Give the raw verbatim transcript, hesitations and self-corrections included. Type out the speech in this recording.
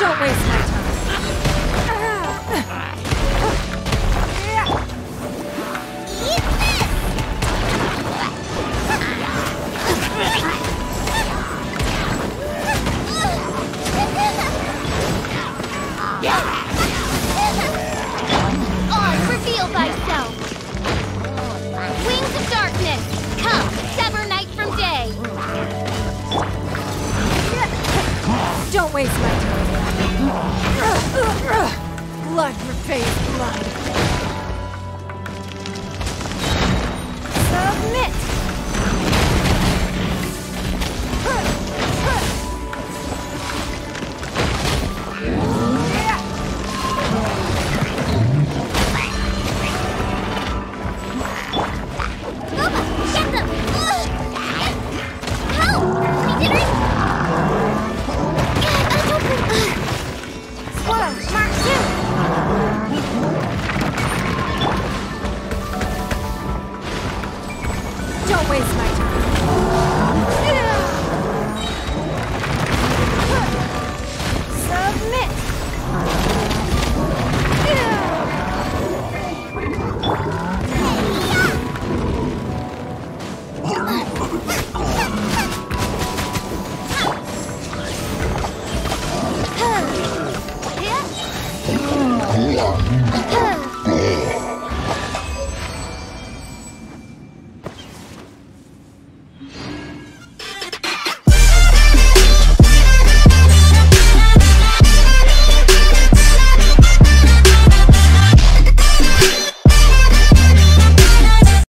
Don't waste my time. On, reveal thyself. Wings of darkness, come, sever night from day. Don't waste my time. Blood repays blood. Submit. Get them! Help! We did it! Squirrel, Mark two! Don't waste my time. Submit. Huh.